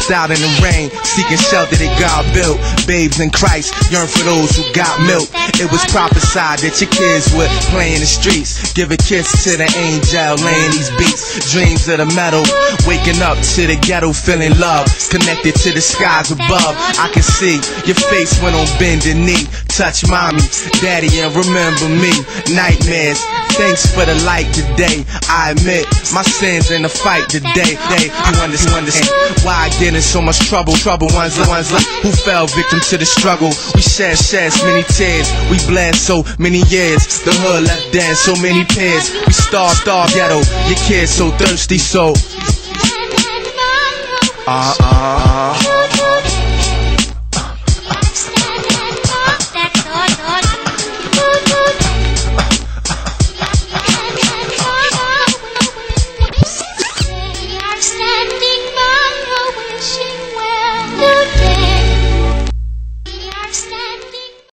Stressed out in the rain, seeking shelter that God built. Babes in Christ yearn for those who got milk. It was prophesied that your kids would play in the streets. Give a kiss to the angel laying these beats. Dreams of the metal, waking up to the ghetto, feeling love. Connected to the skies above. I can see your face when on bended knee. Touch mommy, daddy, and remember me. Nightmares, thanks for the light today. I admit my sins in the fight today. You understand why I get in so much trouble. Ones like who fell victim to the struggle. We shed many tears. We bled so many years. The hood left dead so many peers. We starved ghetto. Your kids so thirsty, so